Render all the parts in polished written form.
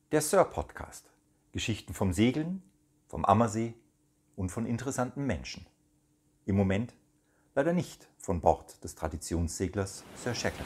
Der Sir-Podcast. Geschichten vom Segeln, vom Ammersee und von interessanten Menschen. Im Moment leider nicht von Bord des Traditionsseglers Sir Shackleton.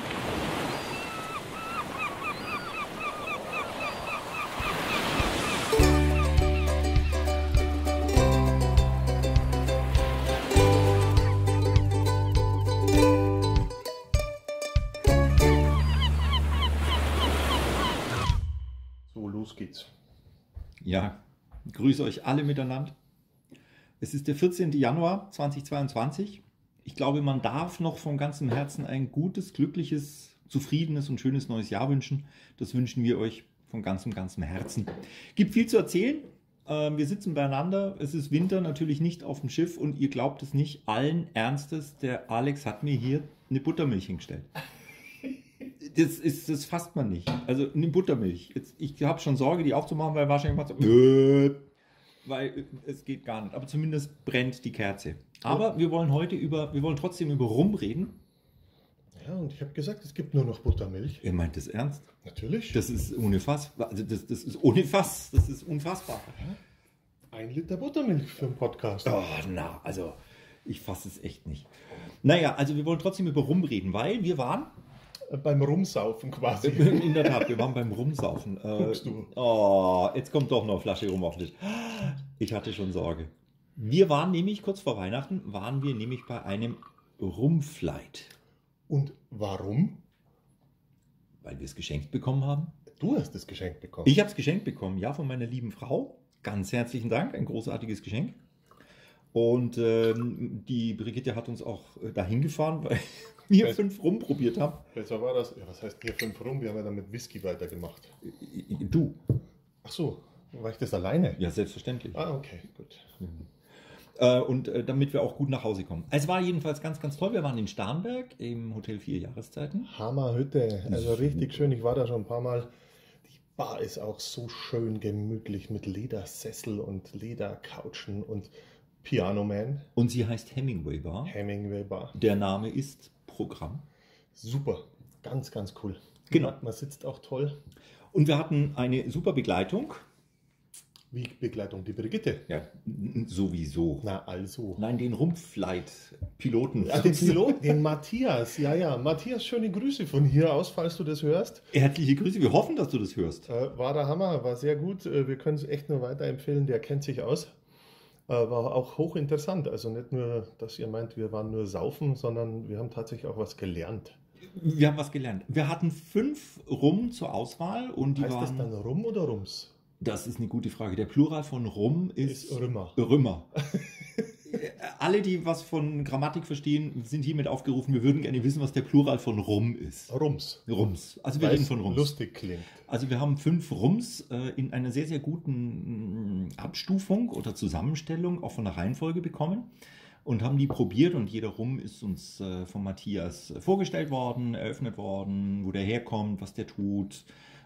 So, los geht's. Ja, grüße euch alle miteinander. Es ist der 14. Januar 2022. Ich glaube, man darf noch von ganzem Herzen ein gutes, glückliches, zufriedenes und schönes neues Jahr wünschen. Das wünschen wir euch von ganzem Herzen. Gibt viel zu erzählen. Wir sitzen beieinander. Es ist Winter, natürlich nicht auf dem Schiff. Und ihr glaubt es nicht, allen Ernstes, der Alex hat mir hier eine Buttermilch hingestellt. Das fasst man nicht. Also eine Buttermilch. Ich habe schon Sorge, die aufzumachen, weil wahrscheinlich macht so, weil es geht gar nicht. Aber zumindest brennt die Kerze. Aber wir wollen trotzdem über Rum reden. Ja, und ich habe gesagt, es gibt nur noch Buttermilch. Ihr meint das ernst? Natürlich. Das ist ohne Fass. Also das ist ohne Fass. Das ist unfassbar. 1 Liter Buttermilch für einen Podcast. Oh, na, also ich fasse es echt nicht. Naja, also wir wollen trotzdem über Rum reden, weil wir waren Beim Rumsaufen quasi. in der Tat, wir waren beim Rumsaufen. Guckst du. Oh, jetzt kommt doch noch eine Flasche Rum auf den Tisch. Ich hatte schon Sorge. Wir waren nämlich, kurz vor Weihnachten, bei einem Rumflight. Und warum? Weil wir es geschenkt bekommen haben. Du hast es geschenkt bekommen. Ich habe es geschenkt bekommen, ja, von meiner lieben Frau. Ganz herzlichen Dank, ein großartiges Geschenk. Und die Brigitte hat uns auch dahin gefahren, weil wir 5 Rum probiert haben. Besser war das. Ja, was heißt hier 5 Rum? Wir haben ja dann mit Whisky weitergemacht. Du? Ach so, war ich das alleine? Ja, selbstverständlich. Ah, okay, gut. Und damit wir auch gut nach Hause kommen. Es war jedenfalls ganz toll. Wir waren in Starnberg im Hotel 4 Jahreszeiten. Hammerhütte, also richtig schön. Ich war da schon ein paar Mal. Die Bar ist auch so schön gemütlich mit Ledersessel und Ledercouchen und Pianoman. Und sie heißt Hemingway Bar. Hemingway Bar. Der Name ist Programm. Super, ganz cool. Genau. Man sitzt auch toll. Und wir hatten eine super Begleitung. Wie Begleitung, die Brigitte. Ja, sowieso. Na also. Nein, den Rumpflight-Piloten. Ja, den Pilot, den Matthias. Ja, Matthias, schöne Grüße von hier aus, falls du das hörst. Herzliche Grüße, wir hoffen, dass du das hörst. War der Hammer, war sehr gut. Wir können es echt nur weiterempfehlen, der kennt sich aus. War auch hochinteressant. Also nicht nur, dass ihr meint, wir waren nur saufen, sondern wir haben tatsächlich auch was gelernt. Wir haben was gelernt. Wir hatten 5 Rum zur Auswahl und die Heißt das waren... dann Rum oder Rums? Das ist eine gute Frage. Der Plural von Rum ist Rümmer. Rümmer. Alle, die was von Grammatik verstehen, sind hiermit aufgerufen. Wir würden gerne wissen, was der Plural von Rum ist. Rums. Rums. Also wir Weil reden es von Rums. lustig klingt. Also wir haben 5 Rums in einer sehr guten Abstufung oder Zusammenstellung, auch von der Reihenfolge bekommen und haben die probiert und jeder Rum ist uns von Matthias vorgestellt worden, eröffnet worden, wo der herkommt, was der tut,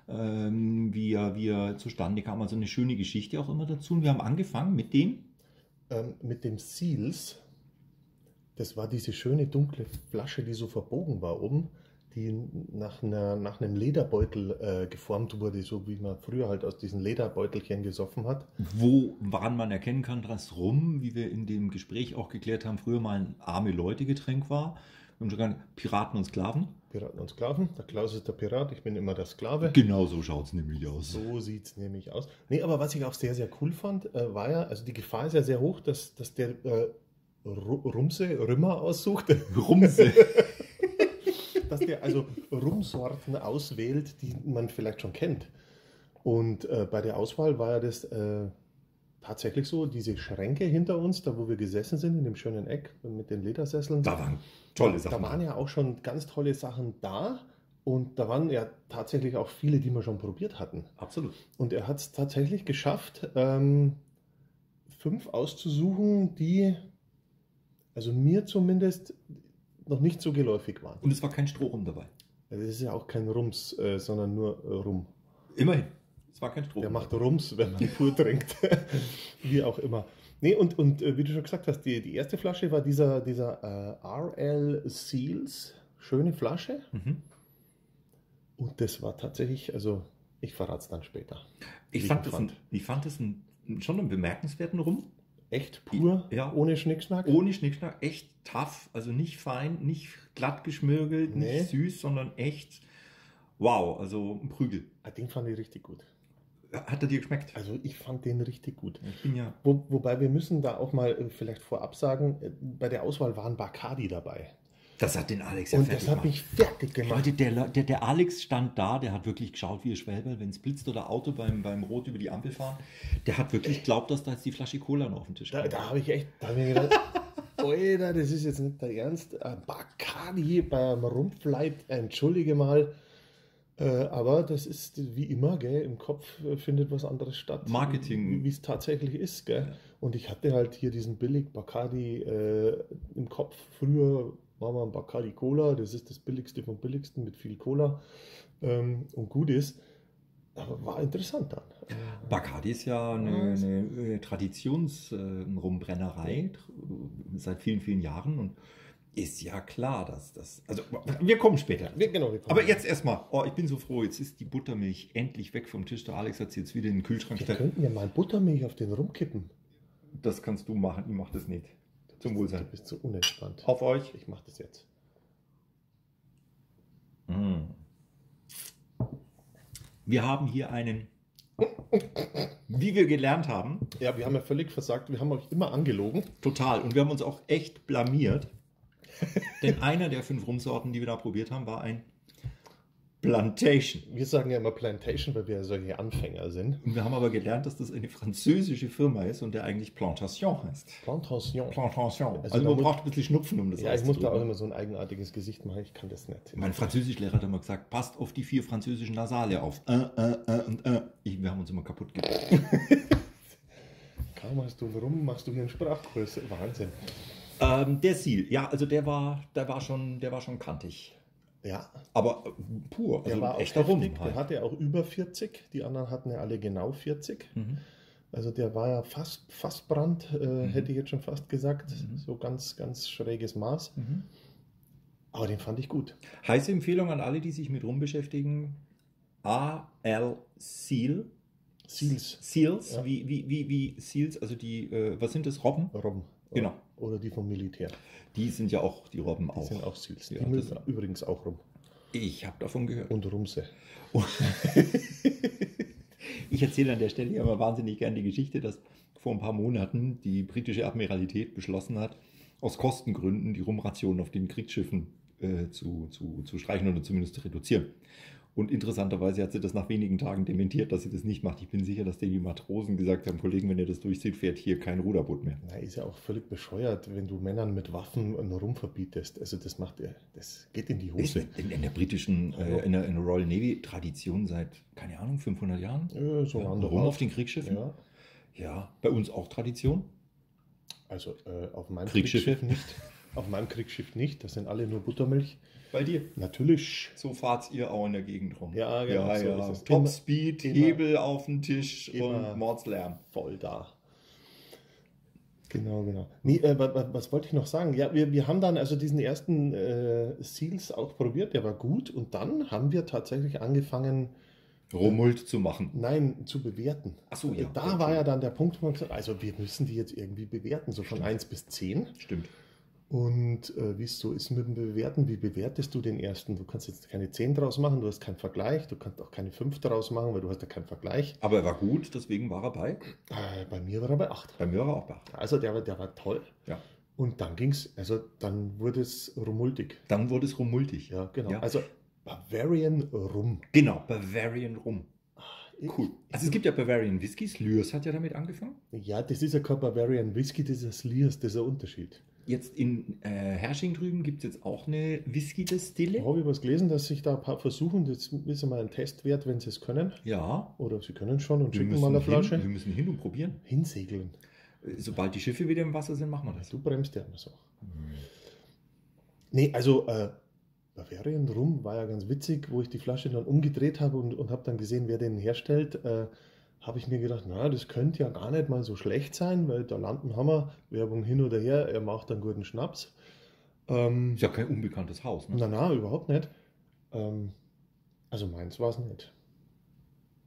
wie er zustande kam. Also eine schöne Geschichte auch immer dazu. Und wir haben angefangen mit dem Seals. Das war diese schöne dunkle Flasche, die so verbogen war oben, die nach einem Lederbeutel geformt wurde, so wie man früher halt aus diesen Lederbeutelchen gesoffen hat. woran man erkennen kann, dass Rum, wie wir in dem Gespräch auch geklärt haben, früher mal ein arme Leute-Getränk war. Wir haben sogar Piraten und Sklaven. Piraten und Sklaven. Der Klaus ist der Pirat, ich bin immer der Sklave. Genau so schaut es nämlich aus. So sieht es nämlich aus. Nee, aber was ich auch sehr cool fand, war ja, also die Gefahr ist ja sehr hoch, dass der Rümmer aussucht. Rumse. Dass der also Rumsorten auswählt, die man vielleicht schon kennt. Und bei der Auswahl war ja das tatsächlich so, diese Schränke hinter uns, da wo wir gesessen sind, in dem schönen Eck mit den Ledersesseln. Da waren tolle Sachen. Da waren ja auch schon ganz tolle Sachen da. Und da waren ja tatsächlich auch viele, die wir schon probiert hatten. Absolut. Und er hat es tatsächlich geschafft, 5 auszusuchen, die, also mir zumindest, noch nicht so geläufig waren. Und es war kein Strohrum dabei. Also es ist ja auch kein Rums, sondern nur Rum. Immerhin. Es war kein Strohrum. Der macht Rums, wenn man pur trinkt. Wie auch immer. Nee, und wie du schon gesagt hast, die erste Flasche war dieser RL Seals. Schöne Flasche. Mhm. Und das war tatsächlich, also Ich verrate es dann später. Ich fand es schon einen bemerkenswerten Rum. Echt pur, Ja. ohne Schnickschnack? Ohne Schnickschnack, echt tough, also nicht fein, nicht glatt geschmirgelt, Nee. nicht süß, sondern echt wow, also ein Prügel. Den fand ich richtig gut. Hat er dir geschmeckt? Also ich fand den richtig gut. Ich bin ja. Wobei wir müssen da auch mal vielleicht vorab sagen, bei der Auswahl waren Bacardi dabei. Das hat den Alex Und fertig das hat gemacht. mich fertig gemacht. Leute, der Alex stand da, der hat wirklich geschaut wie ein Schwäbel, wenn es blitzt oder Auto beim Rot über die Ampel fahren. Der hat wirklich geglaubt, dass da jetzt die Flasche Cola noch auf den Tisch kommt. Da habe ich mir gedacht, Alter, das ist jetzt nicht der Ernst. Bacardi beim Rumpfleib, entschuldige mal. Aber das ist wie immer, gell, im Kopf findet was anderes statt. Marketing. Wie es tatsächlich ist, gell. Ja. Und ich hatte halt hier diesen billig Bacardi im Kopf. Früher war man Bacardi Cola, das ist das billigste vom billigsten mit viel Cola und gut ist. Aber war interessant dann. Bacardi ist ja eine Traditionsrumbrennerei seit vielen, vielen Jahren und ist ja klar, dass das. Also, wir kommen später. Genau, Aber jetzt erstmal, ich bin so froh, jetzt ist die Buttermilch endlich weg vom Tisch. Der Alex hat sie jetzt wieder in den Kühlschrank Wir gestellt. könnten ja mal Buttermilch auf den rumkippen. Das kannst du machen, ich mach das nicht. Zum Wohlsein. Du bist so unentspannt. Auf euch. Ich mache das jetzt. Wir haben hier einen, wie wir gelernt haben, Ja, wir haben ja völlig versagt. Wir haben euch immer angelogen. total. Und wir haben uns auch echt blamiert. Denn einer der 5 Rumsorten, die wir da probiert haben, war ein Plantation. Wir sagen ja immer Plantation, weil wir ja solche Anfänger sind. Und wir haben aber gelernt, dass das eine französische Firma ist und der eigentlich Plantation heißt. Plantation. Plantation. Also Also da man muss- braucht ein bisschen Schnupfen, um das Ja, ich muss da auch auszudrücken. immer so ein eigenartiges Gesicht machen. Ich kann das nicht. Mein Französischlehrer hat immer gesagt, passt auf die 4 französischen Nasale auf. Und. Wir haben uns immer kaputt gemacht. Kaum hast du rum, machst du hier einen Sprachkurs. Wahnsinn. Der Seal, ja, also der war schon kantig. Ja, Aber pur, der also war auch echter Rum. heftig. Der Halt. hatte auch über 40. Die anderen hatten ja alle genau 40. Mhm. Also der war ja fast Brand, hätte ich jetzt schon fast gesagt. So ganz, ganz schräges Maß. Mhm. Aber den fand ich gut. Heiße Empfehlung an alle, die sich mit Rum beschäftigen. A.L. Seal. Seals. Seals, Ja. wie Seals, also die, was sind das, Robben? Robben. Genau. Oder die vom Militär. Die sind ja auch, die Robben Die auch. sind auch Seals. Ja, die mögen das- übrigens auch rum. Ich habe davon gehört. Und Rumse. Ich erzähle an der Stelle ja immer wahnsinnig gern die Geschichte, dass vor ein paar Monaten die britische Admiralität beschlossen hat, aus Kostengründen die Rumrationen auf den Kriegsschiffen zu streichen oder zumindest zu reduzieren. Und interessanterweise hat sie das nach wenigen Tagen dementiert, dass sie das nicht macht. Ich bin sicher, dass die Matrosen gesagt haben, Kollegen, wenn ihr das durchzieht, fährt hier kein Ruderboot mehr. Na, ist ja auch völlig bescheuert, wenn du Männern mit Waffen einen Rum verbietest. Also das geht in die Ist Hose. in der britischen, in der Royal Navy Tradition seit, keine Ahnung, 500 Jahren. So Ja, roundabout. Rum auf den Kriegsschiffen. Ja, Ja, bei uns auch Tradition. also auf meinem Kriegsschiffe? Kriegsschiff nicht. Auf meinem Kriegsschiff nicht. Das sind alle nur Buttermilch. Bei dir. Natürlich. So fahrt ihr auch in der Gegend rum. Ja, genau, ja, so ja. ist es. Top Immer- Speed, immer- Hebel auf den Tisch immer- und Mordslärm. Voll da. Genau. Nee, was wollte ich noch sagen? Ja, wir haben dann also diesen ersten Seals auch probiert, der war gut. Und dann haben wir tatsächlich angefangen, Rumult zu machen. nein, zu bewerten. Ach so, ja. Da war ja dann der Punkt, wo man gesagt hat, also wir müssen die jetzt irgendwie bewerten, so von 1 bis 10. Stimmt. Und wie es so ist mit dem Bewerten, wie bewertest du den ersten? Du kannst jetzt keine 10 draus machen, du hast keinen Vergleich, du kannst auch keine 5 draus machen, weil du hast ja keinen Vergleich. Aber er war gut, deswegen war er bei. Bei mir war er bei 8. Bei mir war er auch bei. Also der war toll. Ja. Und dann ging's, also dann wurde es rumultig. Dann wurde es rumultig. Ja, genau. Ja. Also Bavarian Rum. Genau, Bavarian Rum. Ich- Cool. Also es gibt ja Bavarian Whiskys. Lyrs hat ja damit angefangen. Ja, das ist ja kein Bavarian Whisky, das ist ein Slears, das ist ein Unterschied. Jetzt in Hersching drüben gibt es jetzt auch eine Whisky-Destille. Habe ich was gelesen, dass sich da ein paar versuchen, das ist mal ein Testwert, wenn sie es können. Ja. Oder sie können schon und Wir schicken müssen, mal eine wir Flasche. müssen hin und probieren. Hinsegeln. Sobald die Schiffe wieder im Wasser sind, machen wir das. Du bremst ja immer so. Nee, also Bavarian Rum war ja ganz witzig, wo ich die Flasche dann umgedreht habe und habe dann gesehen, wer den herstellt. Habe ich mir gedacht, na, das könnte ja gar nicht mal so schlecht sein, weil da landen haben wir Werbung hin oder her, er macht einen guten Schnaps. Ist ja kein unbekanntes Haus. Ne? Na, überhaupt nicht. Also meins war es nicht.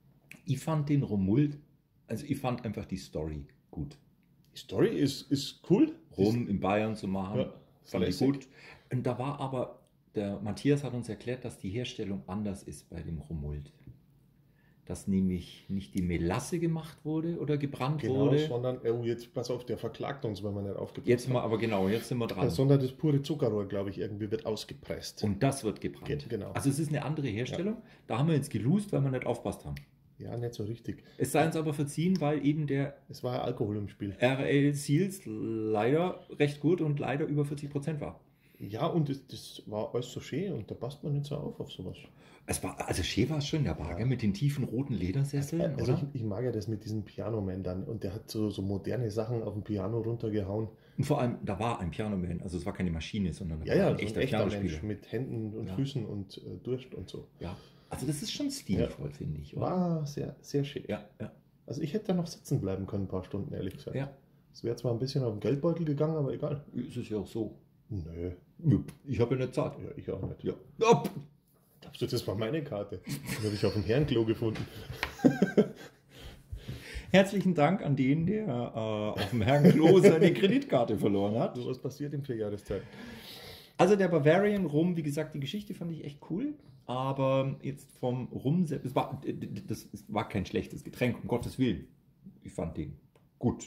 Ich fand den Romult, also ich fand einfach die Story gut. Die Story ist cool. Rum in Bayern zu machen, Ja, fand ich lässig. gut. Und da war aber, der Matthias hat uns erklärt, dass die Herstellung anders ist bei dem Romult. Dass nämlich nicht die Melasse gemacht wurde oder gebrannt Genau, wurde. sondern, jetzt pass auf, der verklagt uns, wenn man nicht aufgepasst Jetzt mal, aber genau, jetzt sind wir dran. Sondern das pure Zuckerrohr, glaube ich, irgendwie wird ausgepresst. Und das wird gebrannt. Genau. Also es ist eine andere Herstellung. Da haben wir jetzt geloost, weil wir nicht aufpasst haben. Ja, nicht so richtig. Es sei uns aber verziehen, weil eben der Es war ja Alkohol im Spiel. RL Seals leider recht gut und leider über 40% war. Ja, und das war alles so schön und da passt man nicht so auf sowas. Es war, also schön war es schon, der Wagen mit den tiefen roten Ledersesseln, Also oder? ich mag ja das mit diesen Pianoman dann und der hat so moderne Sachen auf dem Piano runtergehauen. Und vor allem, da war ein Pianoman, also es war keine Maschine, sondern da Ja, war ja, ein so ein echter echter Mensch Pianospieler. mit Händen und Ja. Füßen und Durst und so. Ja, also das ist schon stilvoll, finde ich. Oder? War sehr, sehr schick. Ja, ja, Also ich hätte da noch sitzen bleiben können, ein paar Stunden, ehrlich gesagt. ja. Es wäre zwar ein bisschen auf den Geldbeutel gegangen, aber egal. Ist es ja auch so. Nö, Ich habe ja nicht Zeit. ja, ich auch nicht. Ja. Glaubst du, das war meine Karte? Die habe ich auf dem Herrenklo gefunden. Herzlichen Dank an den, der auf dem Herrenklo seine Kreditkarte verloren hat. So was passiert in 4 Jahreszeit. Also der Bavarian Rum, wie gesagt, die Geschichte fand ich echt cool. Aber jetzt vom Rum selbst, das war kein schlechtes Getränk, um Gottes Willen. Ich fand den gut.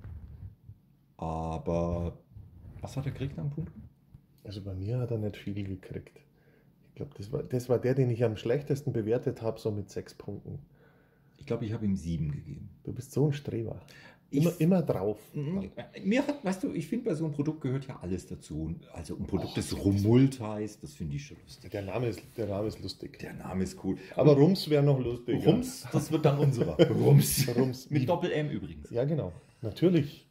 Aber was hat er gekriegt am Punkt? Also bei mir hat er nicht viel gekriegt. Ich glaube, das war der, den ich am schlechtesten bewertet habe, so mit 6 Punkten. Ich glaube, ich habe ihm 7 gegeben. Du bist so ein Streber. Ich- Immer drauf. Mir hat, weißt du, ich finde, bei so einem Produkt gehört ja alles dazu. Also ein Produkt, das Romult heißt, das finde ich schon lustig. Der Name ist lustig. Der Name ist cool. Aber Rums wäre noch lustig. Rums, das wird dann unserer. Rums. Rums. Mit Doppel-M übrigens. Ja, genau. Natürlich.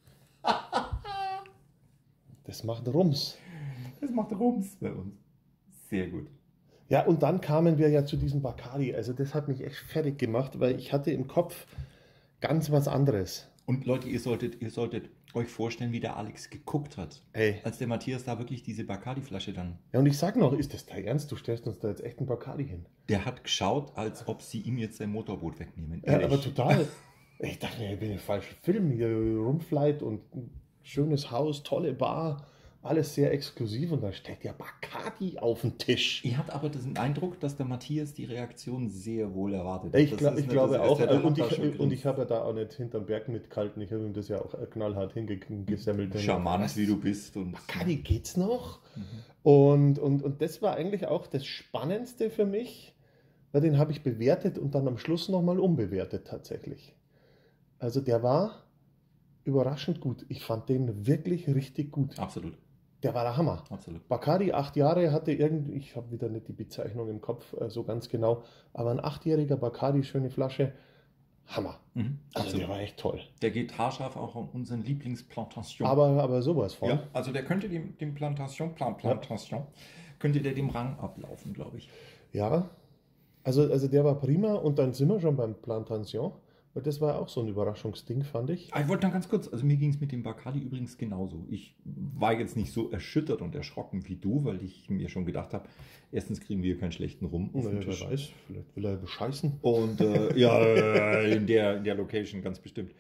Das macht Rums. Das macht Rums bei uns. Sehr gut. Ja, und dann kamen wir ja zu diesem Bacardi. Also das hat mich echt fertig gemacht, weil ich hatte im Kopf ganz was anderes. Und Leute, ihr solltet euch vorstellen, wie der Alex geguckt hat. Ey. Als der Matthias da wirklich diese Bacardi-Flasche dann. Ja, und ich sag noch, ist das dein Ernst? Du stellst uns da jetzt echt einen Bacardi hin. Der hat geschaut, als ob sie ihm jetzt sein Motorboot wegnehmen. Ja, Ehrlich. aber total. Ich dachte mir, ich bin im falschen Film. Hier Rumflight und ein schönes Haus, tolle Bar, alles sehr exklusiv. Und da steht ja Bacardi auf dem Tisch. Ich hatte aber den Eindruck, dass der Matthias die Reaktion sehr wohl erwartet. Ich, Das glaub, ist ich nicht glaube das auch. Erste, der Und hat da schon ich gegrinst. habe ja da auch nicht hinterm Berg mitgehalten. Ich habe ihm das ja auch knallhart hingesemmelt. Charmant, wie du bist. Und Bacardi geht's noch? Mhm. Und das war eigentlich auch das Spannendste für mich, weil den habe ich bewertet und dann am Schluss nochmal umbewertet tatsächlich. Also der war überraschend gut. Ich fand den wirklich richtig gut. Absolut, Der war der Hammer. absolut. Bacardi, 8 Jahre, hatte irgendwie, ich habe wieder nicht die Bezeichnung im Kopf so ganz genau, aber ein 8-jähriger Bacardi, schöne Flasche, Hammer. Mhm. Also Absolut. der war echt toll. Der geht haarscharf auch an unseren Lieblingsplantation. Aber sowas von. ja, also der könnte dem Plantation, könnte der dem Rang ablaufen, glaube ich. Ja, also der war prima und dann sind wir schon beim Plantation, weil das war auch so ein Überraschungsding, fand ich. Ah, ich wollte noch ganz kurz, also mir ging es mit dem Bacardi übrigens genauso. Ich war jetzt nicht so erschüttert und erschrocken wie du, weil ich mir schon gedacht habe, erstens kriegen wir keinen schlechten Rum auf den Naja, Tisch. wer weiß, vielleicht will er bescheißen. Und ja, in der Location ganz bestimmt.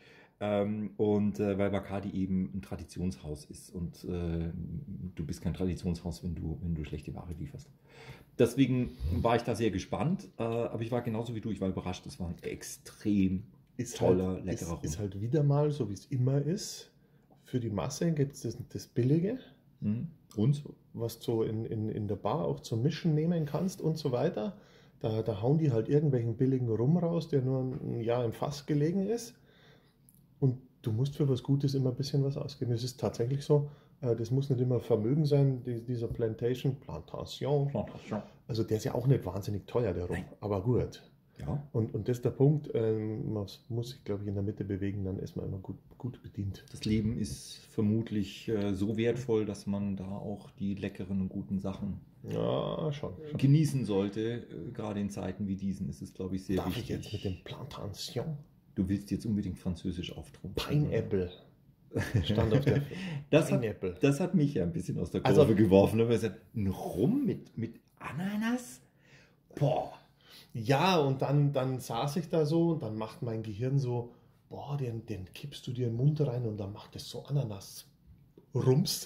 Weil Bacardi eben ein Traditionshaus ist und du bist kein Traditionshaus, wenn du schlechte Ware lieferst. Deswegen war ich da sehr gespannt, aber ich war genauso wie du, ich war überrascht, es war ein extrem toller, leckerer Rum. Ist halt wieder mal, so wie es immer ist, für die Masse gibt es das Billige, Mhm. Und? was du so in der Bar auch zum Mischen nehmen kannst und so weiter. Da hauen die halt irgendwelchen billigen Rum raus, der nur ein Jahr im Fass gelegen ist. Und du musst für was Gutes immer ein bisschen was ausgeben. Es ist tatsächlich so, das muss nicht immer Vermögen sein, dieser Plantation. Also der ist ja auch nicht wahnsinnig teuer, der Rum, Nein. aber gut. Ja, Und das ist der Punkt, man muss sich, glaube ich, in der Mitte bewegen, dann ist man immer gut bedient. das Leben ist vermutlich so wertvoll, dass man da auch die leckeren und guten Sachen Ja, schon. genießen sollte. Gerade in Zeiten wie diesen ist es, glaube ich, sehr Darf wichtig. ich jetzt mit dem Plantation? Du willst jetzt unbedingt Französisch auftrumpfen. Pineapple stand auf der Das Pineapple. hat mich ja ein bisschen aus der Also- Kurve geworfen. Aber ich gesagt, ein Rum mit Ananas? Boah. Ja, und dann saß ich da so und dann macht mein Gehirn so, boah, den kippst du dir in den Mund rein und dann macht es so Ananas-Rums.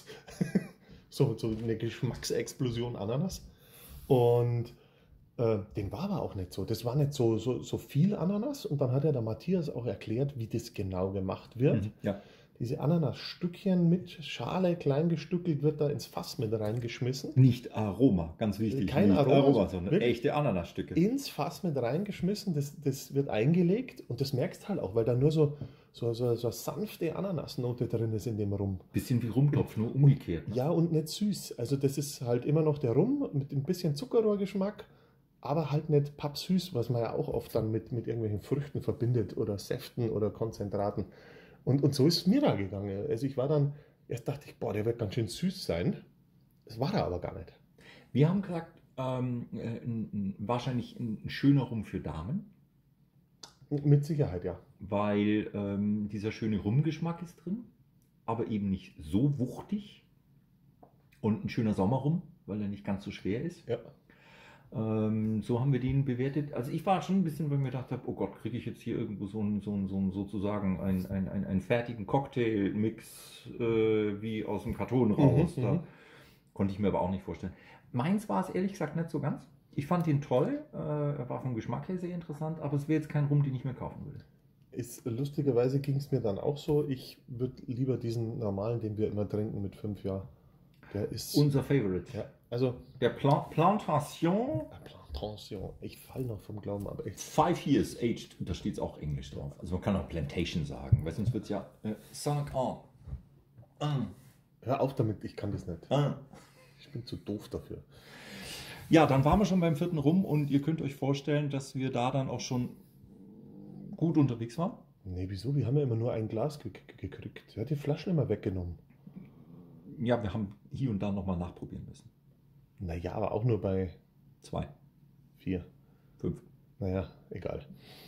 So eine Geschmacksexplosion Ananas. Und dem war aber auch nicht so. Das war nicht so viel Ananas. Und dann hat ja der Matthias auch erklärt, wie das genau gemacht wird. Ja. Diese Ananasstückchen mit Schale klein gestückelt wird da ins Fass mit reingeschmissen. Nicht Aroma, ganz wichtig. Kein nicht Aroma, sondern wirklich echte Ananasstücke. ins Fass mit reingeschmissen. Das wird eingelegt und das merkst halt auch, weil da nur so eine sanfte Ananasnote drin ist in dem Rum. Bisschen wie Rumtopf, nur umgekehrt. Ne? Ja, und nicht süß. Also das ist halt immer noch der Rum mit ein bisschen Zuckerrohrgeschmack, aber halt nicht pappsüß, was man ja auch oft dann mit irgendwelchen Früchten verbindet oder Säften oder Konzentraten. Und so ist es mir da gegangen. Also ich war dann, erst dachte ich, boah, der wird ganz schön süß sein. Das war er aber gar nicht. Wir haben gesagt, wahrscheinlich ein schöner Rum für Damen, Mit Sicherheit, ja. weil dieser schöne Rumgeschmack ist drin, aber eben nicht so wuchtig. Und ein schöner Sommerrum, weil er nicht ganz so schwer ist. Ja. So haben wir den bewertet. Also ich war schon ein bisschen, weil ich mir gedacht habe, oh Gott, kriege ich jetzt hier irgendwo sozusagen einen fertigen Cocktailmix wie aus dem Karton raus. Da konnte ich mir aber auch nicht vorstellen. Meins war es ehrlich gesagt nicht so ganz. Ich fand ihn toll, er war vom Geschmack her sehr interessant, aber es wäre jetzt kein Rum, den ich mir kaufen würde. Lustigerweise ging es mir dann auch so. Ich würde lieber diesen normalen, den wir immer trinken mit 5 Jahren. Der ist Unser Favorite. Ja, also Der Plantation. Plantation. Ich falle noch vom Glauben, aber echt. 5 years aged, da steht es auch Englisch drauf. Also man kann auch Plantation sagen, weil sonst wird es ja 5 ans. Hör auf damit, ich kann das nicht. Ich bin zu doof dafür. Ja, dann waren wir schon beim 4. Rum und ihr könnt euch vorstellen, dass wir da dann auch schon gut unterwegs waren. Nee, wieso? Wir haben ja immer nur ein Glas gekriegt. Er hat die Flaschen immer weggenommen. Ja, wir haben hier und da nochmal nachprobieren müssen. Naja, aber auch nur bei 2, 4. 5. Naja, egal.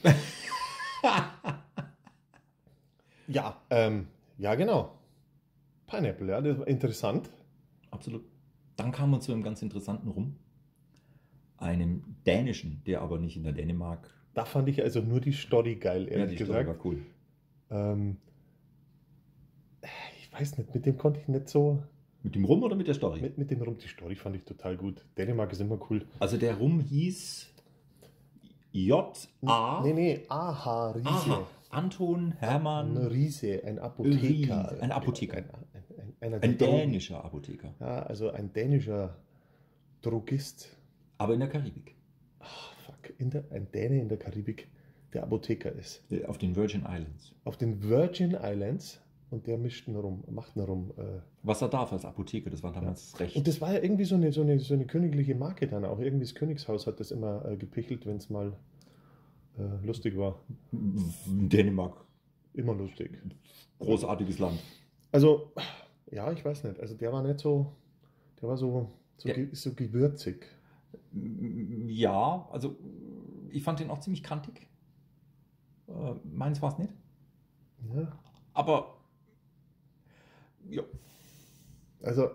Ja, ja, genau. Pineapple, ja, das war interessant. Absolut. Dann kamen wir zu einem ganz interessanten Rum. Einem dänischen, der aber nicht in der Dänemark. Da fand ich also nur die Story geil, Ja, ehrlich die gesagt. Story war cool. Ich weiß nicht, mit dem konnte ich nicht so. Mit dem Rum oder mit der Story? Mit dem Rum, die Story fand ich total gut. Dänemark ist immer cool. Also der Rum hieß J.A. Nee, Aha, Riese. Aha. Anton Hermann Ein Riese, ein Apotheker. Ein Apotheker. Einer Ein der dänischer Apotheker. Ja, also ein dänischer Drogist. Aber in der Karibik. Fuck, ein Däne in der Karibik, der Apotheker ist. Auf den Virgin Islands. Auf den Virgin Islands und der macht einen Rum. Was er darf als Apotheker, das war damals recht. Und das war ja irgendwie so eine königliche Marke dann auch. Irgendwie das Königshaus hat das immer gepichelt, wenn es mal lustig war. Dänemark. Immer lustig. Großartiges Land. Also, ja, ich weiß nicht. Also der war nicht so, der war so gewürzig. Ja, also ich fand den auch ziemlich kantig. Meins war es nicht. Ja. Aber ja. Also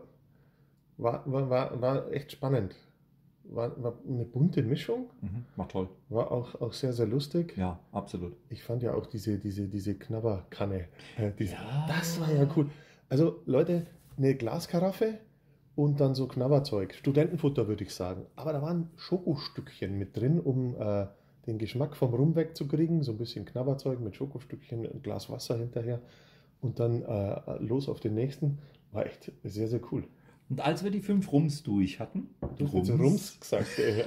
war echt spannend. War eine bunte Mischung. War toll. War auch sehr, sehr lustig. Ja, absolut. Ich fand ja auch diese Knabberkanne. Ja. Das war ja cool. Also Leute, eine Glaskaraffe und dann so Knabberzeug. Studentenfutter würde ich sagen. Aber da waren Schokostückchen mit drin, um den Geschmack vom Rum wegzukriegen. So ein bisschen Knabberzeug mit Schokostückchen, ein Glas Wasser hinterher. Und dann los auf den nächsten. War echt sehr, sehr cool. Und als wir die 5 Rums durch hatten, Du hast jetzt Rums gesagt, ey.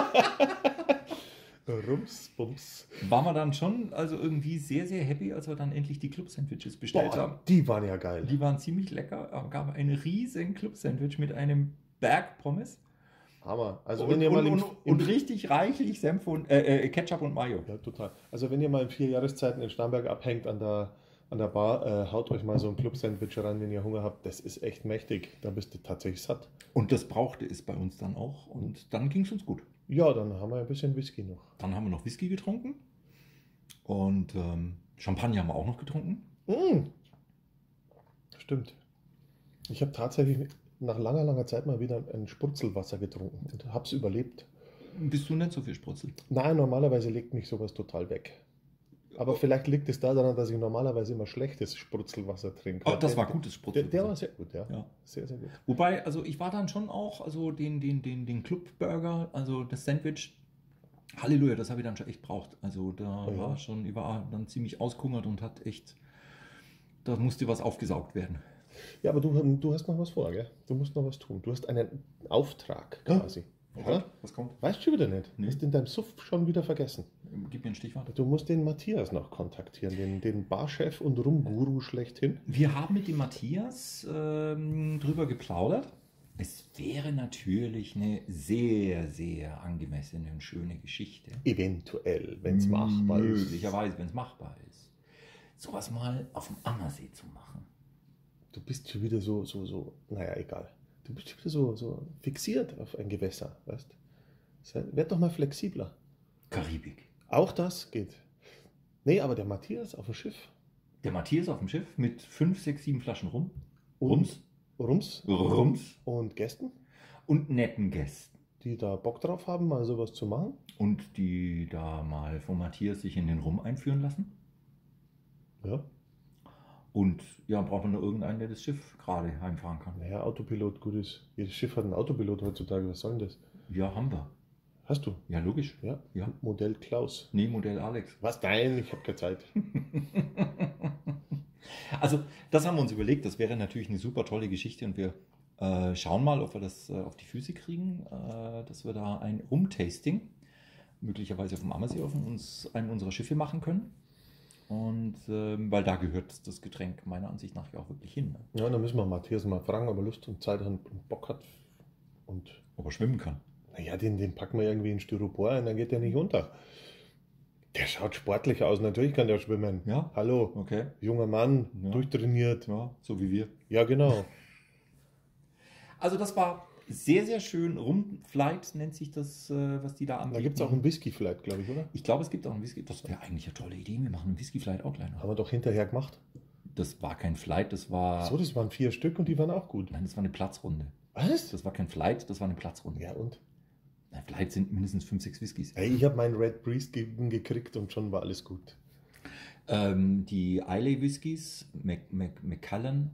Rums, Bums. waren wir dann schon also irgendwie sehr, sehr happy, als wir dann endlich die Club-Sandwiches bestellt haben. Die waren ja geil. Die waren ziemlich lecker. Es gab ein riesen Club-Sandwich mit einem Berg Pommes. Hammer. Also Und, wenn ihr mal und richtig reichlich Senf und Ketchup und Mayo. ja, total. Also wenn ihr mal in 4 Jahreszeiten in Starnberg abhängt an der Bar, haut euch mal so ein Club-Sandwich rein, wenn ihr Hunger habt. Das ist echt mächtig. Da bist du tatsächlich satt. Und das brauchte es bei uns dann auch. Und dann ging es uns gut. Ja, dann haben wir ein bisschen Whisky noch. Dann haben wir noch Whisky getrunken. Und Champagner haben wir auch noch getrunken. Stimmt. Ich habe tatsächlich nach langer, langer Zeit mal wieder ein Spurzelwasser getrunken und habe es überlebt. bist du nicht so viel Sprutzel? Nein, normalerweise legt mich sowas total weg. Aber vielleicht liegt es daran, dass ich normalerweise immer schlechtes Spruzelwasser trinke. Oh, das war gutes Sprutzel. Der war sehr gut, ja. Ja. Sehr, sehr gut. Wobei, also ich war dann schon auch, also den Club-Burger, also das Sandwich, Halleluja, das habe ich dann schon echt braucht. Also da Ja. war schon, ich war dann ziemlich aushungert und hat echt, da musste was aufgesaugt werden. Ja, aber du hast noch was vor, gell? Du musst noch was tun. Du hast einen Auftrag quasi. Ja? Was kommt? Weißt du schon wieder nicht? Nee. Hast in deinem Suff schon wieder vergessen. Gib mir ein Stichwort. Du musst den Matthias noch kontaktieren, den Barchef und Rumguru schlechthin. Wir haben mit dem Matthias drüber geplaudert. Es wäre natürlich eine sehr, sehr angemessene und schöne Geschichte. Eventuell, wenn es machbar ist. Möglicherweise, wenn es machbar ist. Sowas mal auf dem Ammersee zu machen. Du bist schon wieder naja, egal. Du bist schon wieder so fixiert auf ein Gewässer, weißt du? Werd doch mal flexibler. Karibik. Auch das geht. Nee, aber der Matthias auf dem Schiff. Der Matthias auf dem Schiff mit 5, 6, 7 Flaschen Rum. Und Rums. Und Gästen, Und netten Gästen. die da Bock drauf haben, mal sowas zu machen. Und die da mal von Matthias sich in den Rum einführen lassen. Ja. Und ja, braucht man nur irgendeinen, der das Schiff gerade heimfahren kann. Naja, Autopilot, gut ist. Jedes Schiff hat einen Autopilot heutzutage. Was soll denn das? Ja, haben wir. Hast du? Ja, logisch. Ja. Ja. Modell Klaus. Nee, Modell Alex. Was? Nein, ich habe keine Zeit. Also, das haben wir uns überlegt. Das wäre natürlich eine super tolle Geschichte und wir schauen mal, ob wir das auf die Füße kriegen, dass wir da ein Rum-Tasting, möglicherweise auf dem Ammersee, auf einem unserer Schiffe machen können. Und weil da gehört das Getränk meiner Ansicht nach ja auch wirklich hin. Ne? Ja, dann müssen wir Matthias mal fragen, ob er Lust und Zeit hat und Bock hat. Und Ob er schwimmen kann. naja, den packen wir irgendwie in Styropor ein, dann geht der nicht unter. Der schaut sportlich aus, natürlich kann der schwimmen. Ja? Hallo, Okay. junger Mann, Ja. durchtrainiert. Ja, so wie wir. Ja, genau. Also das war sehr, sehr schön. Rumflight nennt sich das, was die da anbieten. Da gibt es auch einen Whisky-Flight, glaube ich, oder? Ich glaube, es gibt auch einen Whisky. Das wäre eigentlich eine tolle Idee. Wir machen einen Whisky-Flight auch gleich noch. Haben wir doch hinterher gemacht. Das war kein Flight, das war... So, das waren 4 Stück und die waren auch gut. Nein, das war eine Platzrunde. Was? Das war kein Flight, das war eine Platzrunde. Ja, und? Ein Flight sind mindestens 5, 6 Whiskys. Hey, ich habe meinen Red Priest gekriegt und schon war alles gut. Die Islay Whiskys, Macallan,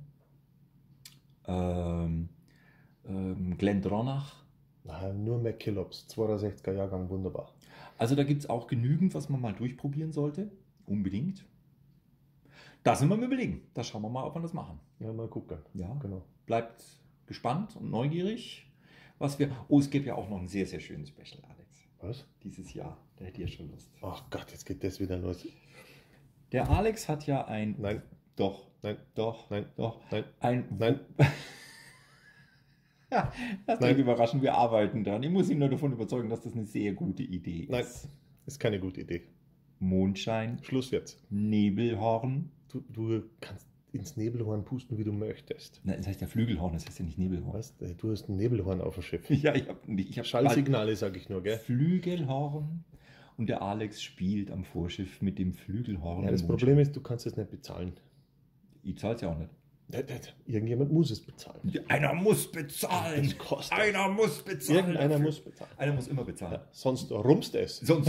Glendronach. Nein, nur McKillops, 62er Jahrgang, wunderbar. Also da gibt es auch genügend, was man mal durchprobieren sollte. Unbedingt. Da sind wir am Überlegen. Da schauen wir mal, ob wir das machen. Ja, mal gucken. Ja. Genau. Bleibt gespannt und neugierig, was wir... Oh, es gibt ja auch noch ein sehr, sehr schönes Special, Alex. Was? Dieses Jahr. Da hätte ich schon Lust. Ach Gott, jetzt geht das wieder los. Der Alex hat ja ein... Nein, Doch. nein, Doch. nein, Doch. nein, Ein... nein. Ja, das Nein. ist überraschend. Wir arbeiten dran. Ich muss ihn nur davon überzeugen, dass das eine sehr gute Idee Nein, ist. ist keine gute Idee. Mondschein, Schluss jetzt. Nebelhorn. Du kannst ins Nebelhorn pusten, wie du möchtest. Nein, das heißt ja Flügelhorn, das heißt ja nicht Nebelhorn. Was? Du hast ein Nebelhorn auf dem Schiff. Ja, ich habe Schallsignale, sage ich nur, gell? Flügelhorn und der Alex spielt am Vorschiff mit dem Flügelhorn. Ja, das im Problem ist, du kannst es nicht bezahlen. Ich zahle es ja auch nicht. Irgendjemand muss es bezahlen. Einer muss bezahlen. Das kostet. Einer muss bezahlen. Irgendeiner dafür. muss bezahlen. Einer muss immer bezahlen. Ja, sonst rumst es. Sonst.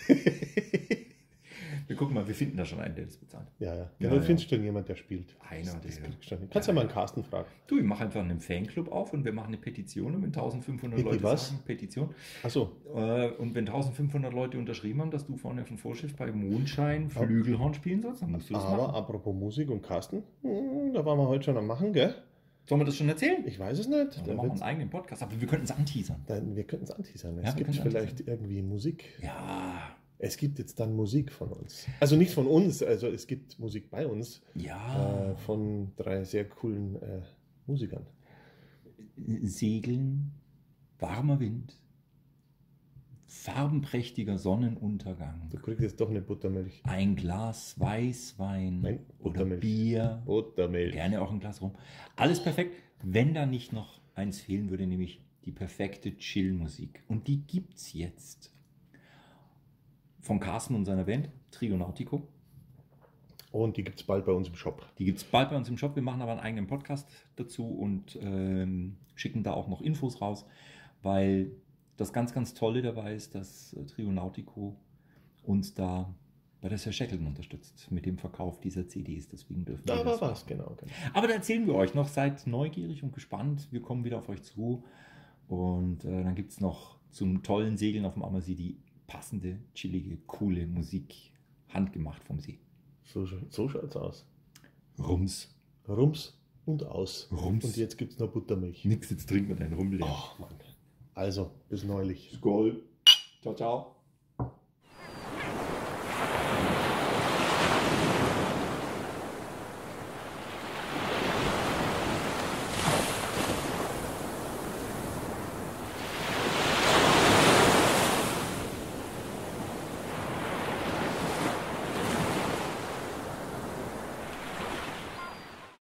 Wir gucken mal, wir finden da schon einen, der das bezahlt. Ja, ja. Ja, Dann ja. findest du schon jemand, der spielt. Einer, Das der- kriegst du schon hin. Kannst ja mal einen Carsten fragen. Du, ich mache einfach einen Fanclub auf und wir machen eine Petition und wenn 1500 Bitte Leute was? sagen, Petition. Achso, Und wenn 1500 Leute unterschrieben haben, dass du vorne auf dem Vorschiff bei Mondschein Flügelhorn spielen sollst, dann musst du das aber machen. apropos Musik und Carsten, da waren wir heute schon am Machen, gell? Sollen wir das schon erzählen? Ich weiß es nicht. Ja, Da wir machen wird's- einen eigenen Podcast, aber wir könnten es anteasern. wir könnten es anteasern. Ja, Es wir gibt können's vielleicht irgendwie Musik. Ja, Es gibt jetzt dann Musik von uns. Also nicht von uns, also es gibt Musik bei uns ja. von 3 sehr coolen Musikern. Segeln, warmer Wind, farbenprächtiger Sonnenuntergang, Du kriegst jetzt doch eine Buttermilch. ein Glas Weißwein Nein, oder Buttermilch. Bier, Buttermilch. gerne auch ein Glas rum. Alles perfekt, wenn da nicht noch eins fehlen würde, nämlich die perfekte Chill-Musik. Und die gibt's jetzt. Von Carsten und seiner Band, Trio Nautico. Und die gibt es bald bei uns im Shop. Die gibt es bald bei uns im Shop. Wir machen aber einen eigenen Podcast dazu und schicken da auch noch Infos raus, weil das ganz, ganz Tolle dabei ist, dass Trio Nautico uns da bei der Sir Shackleton unterstützt mit dem Verkauf dieser CDs. Deswegen dürfen wir Da das war was, machen. genau. Aber da erzählen wir euch noch. Seid neugierig und gespannt. Wir kommen wieder auf euch zu. Und dann gibt es noch zum tollen Segeln auf dem Ammersee die passende, chillige, coole Musik. Handgemacht vom See. So schaut's aus. Rums. Rums und aus. Rums. Und jetzt gibt's noch Buttermilch. Nix, jetzt trinken wir deinen Rum leer. Ach Mann. Also, bis neulich. Skål. Ciao, ciao.